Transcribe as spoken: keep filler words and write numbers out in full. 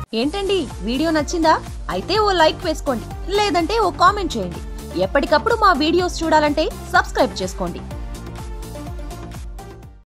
ఏంటండి వీడియో నచ్చిందా? అయితే ఓ లైక్ వేసుకోండి, లేదంటే ఓ కామెంట్ చేయండి. ఎప్పటికప్పుడు మా వీడియోస్ చూడాలంటే సబ్స్క్రైబ్ చేసుకోండి.